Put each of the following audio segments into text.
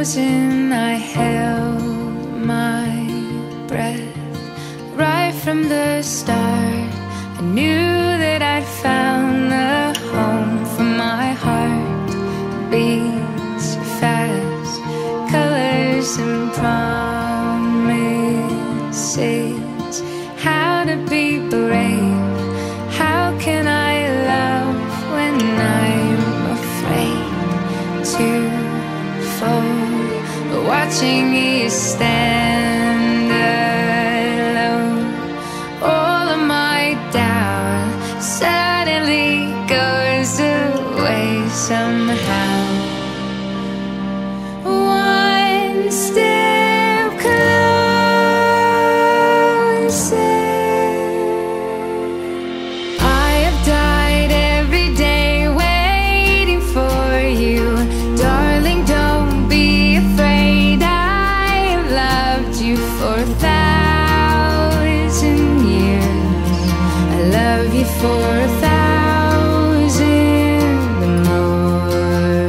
frozen, I held my breath. Right from the start, I knew that I'd found the home for my heart. Beats fast, colors and promises. How to be brave, how can I love when I'm afraid to fall? Watching you stand alone, all of my doubt suddenly goes away somehow. One step closer. I have died every day waiting for you, darling, don't be afraid. I have loved you for 1,000 years. I love you for 1,000 more.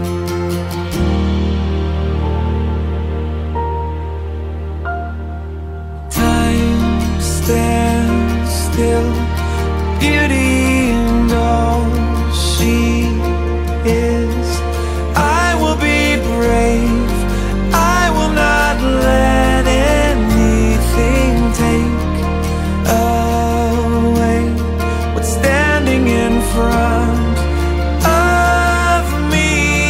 Time stands still, beauty and all she is. I will be brave, I will not let anything take away what's standing in front of me.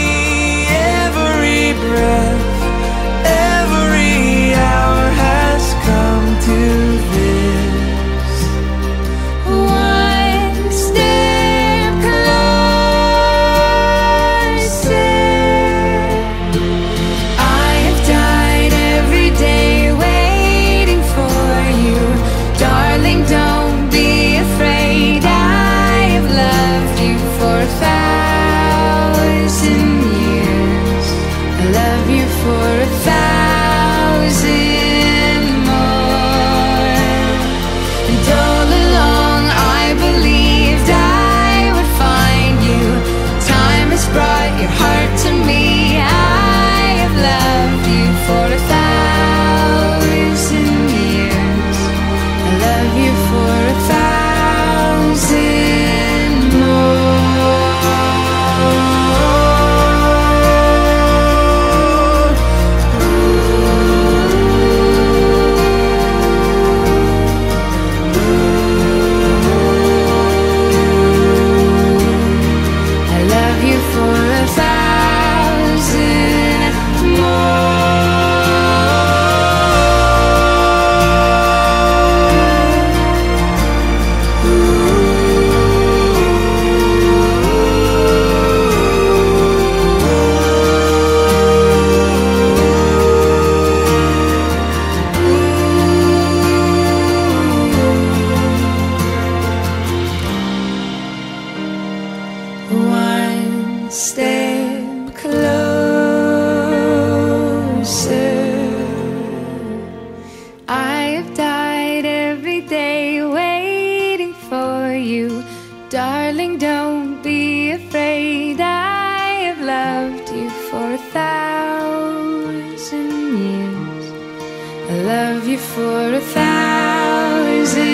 Every breath, every hour has come to this. One step closer. I have died every day waiting for you, darling, don't be afraid. I have loved you for 1,000 years. I love you for 1,000 more. And all along I believed I would find you. Time has brought your heart to me. I have loved you for 1,000 years. I love you for 1,000 more. I love you for 1,000 One step closer. I have died every day waiting for you, darling, don't be afraid. I have loved you for 1,000 years. I love you for 1,000